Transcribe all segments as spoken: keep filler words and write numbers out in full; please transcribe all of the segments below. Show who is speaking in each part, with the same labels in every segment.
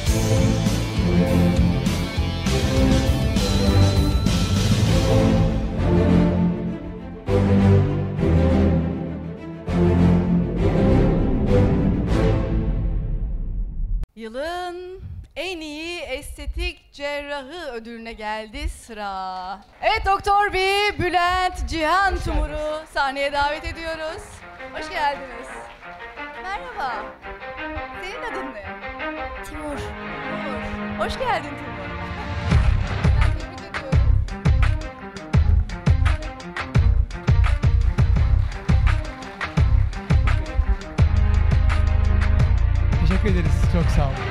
Speaker 1: Yılın en iyi estetik cerrahı ödülüne geldi sıra. Evet, Doktor B. Bülent Cihan Timur'u sahneye davet ediyoruz. Hoş geldiniz. Merhaba. Senin adın ne?
Speaker 2: Timur.
Speaker 1: Timur. Hoş geldin Timur. Ben tebrik ediyorum.
Speaker 3: Teşekkür ederiz. Çok sağ olun.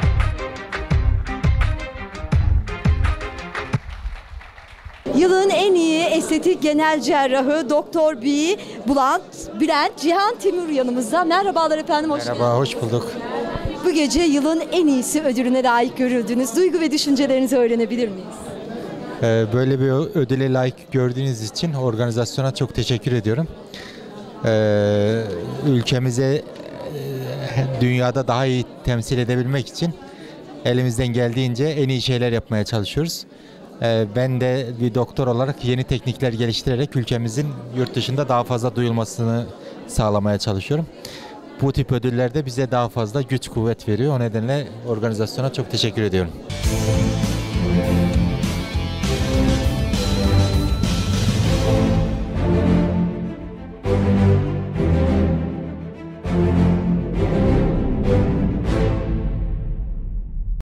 Speaker 2: Yılın en iyi estetik genel cerrahı Doktor B. Bülent, Bülent Cihan Timur yanımızda. Merhabalar efendim, hoş geldiniz.
Speaker 4: Merhaba, hoş bulduk.
Speaker 2: Bu gece yılın en iyisi ödülüne layık görüldünüz. Duygu ve düşüncelerinizi öğrenebilir miyiz?
Speaker 4: Ee, böyle bir ödüle layık gördüğünüz için organizasyona çok teşekkür ediyorum. Ee, ülkemize e, dünyada daha iyi temsil edebilmek için elimizden geldiğince en iyi şeyler yapmaya çalışıyoruz. Ee, ben de bir doktor olarak yeni teknikler geliştirerek ülkemizin yurt dışında daha fazla duyulmasını sağlamaya çalışıyorum. Bu tip ödüller de bize daha fazla güç kuvvet veriyor. O nedenle organizasyona çok teşekkür ediyorum.